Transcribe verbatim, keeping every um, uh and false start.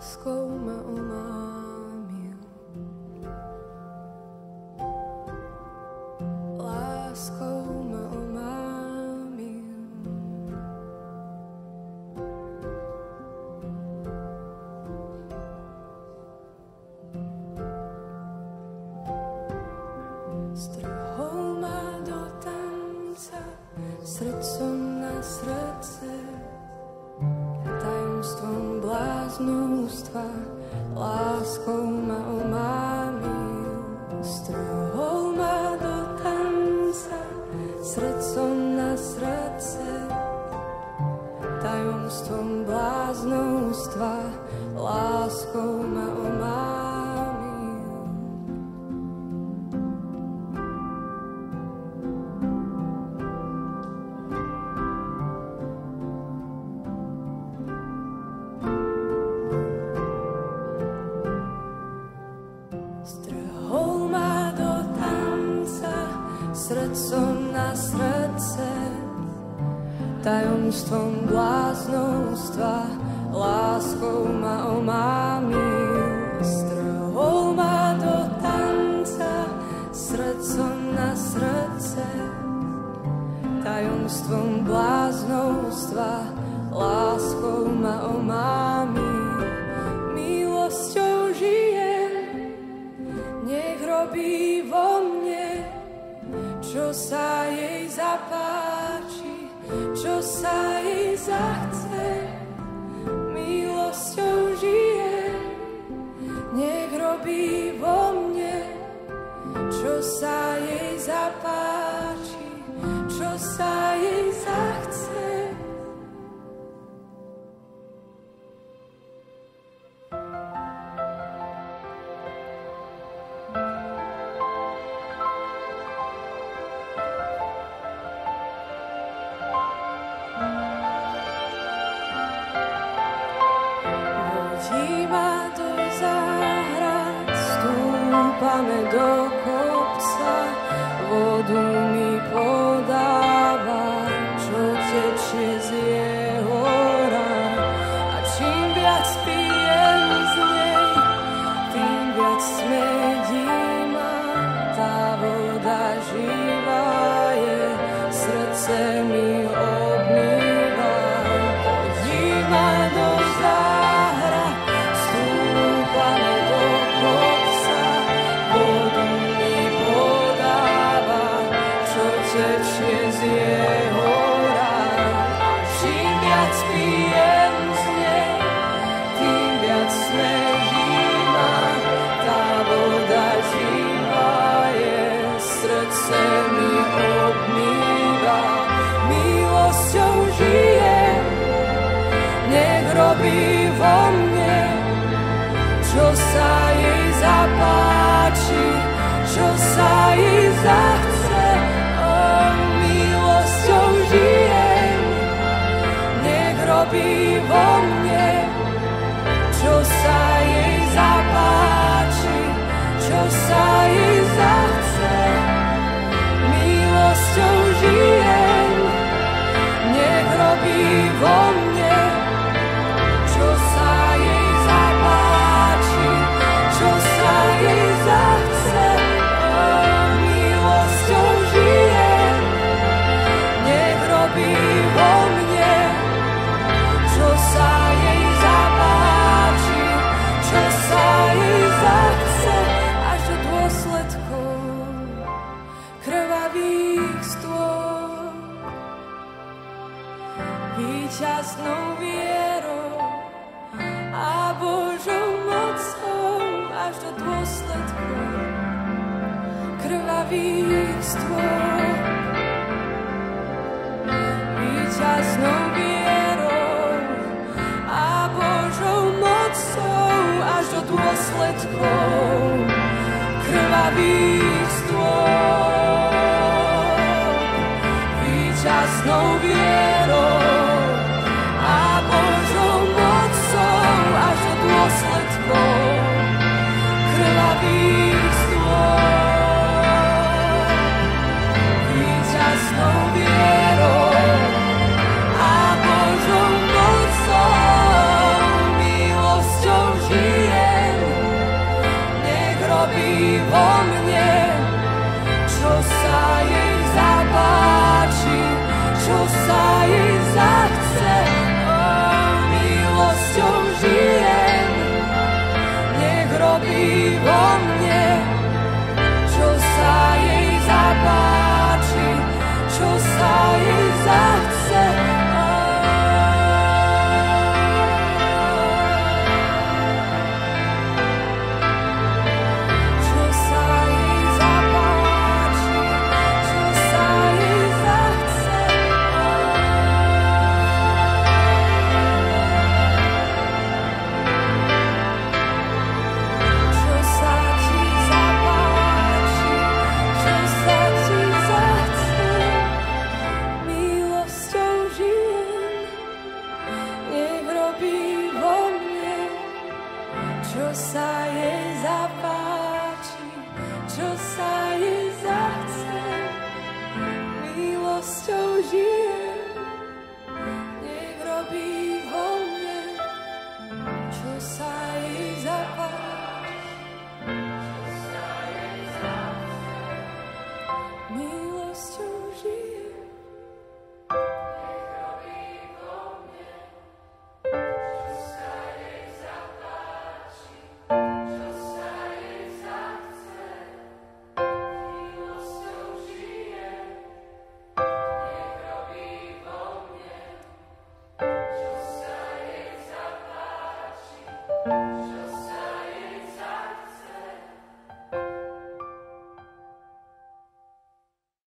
láskou ma omámil. Láskou ma omámil. Strhol ma do tanca, srdcom na srdce, tajomstvom bláznostva, láskou ma omámil. Strhol ma do tanca, srdcom na srdce, tajomstvom bláznostva, láskou ma omámil. Strhol ma do tanca, srdcom na srdce, tajomstvom bláznostva, láskou ma omámil. Strhol ma do tanca, srdcom na srdce, tajomstvom bláznostva, láskou ma omámil. Milosťou žijem, nech robí vo mne, čo sa jej zapáči, čo sa jej zachce. Milosťou žijem, nech robí vo mne, čo sa jej zapáči, čo sa jej zachce. Vodíme do záhrad, stúpame do kopca, vodu mi podáva, čo tečie z jeho rán. A čím viac pijem z nej, tým viac smedí ma, tá voda živá je, srdce mi obmýva. Vodíme do záhrad, stúpame do kopca, vodu mi podáva, čo tečie z jeho rán. Čím viac pijem z nej, tým viac smedí ma, tá voda živá je, srdce mi obmýva. Milosťou žijem, nech robí vo mne, čo sa jej zapáči, čo sa jej zachce. O, milosťou žijem, nech robí vo mne, čo sa jej zapáči, čo sa jej zachce. Milosťou žijem, nech robí vo mne, čo sa jej zapáči, čo sa jej zachce. O, milosťou žijem, nech robí vo mne, čo sa jej zapáči, čo sa jej zachce, až do dôsledkov krvavých stôl. Víťaznou vierou a Božou mocou až do dôsledkov krvavých stôl. Víťaznou vierou a Božou mocou až do dôsledkov krvavých stôl. Víťaznou vierou a Božou mocou až do dôsledkov krvavých stôl. Víťaznou vierou a Božou mocou, milosťou Bože.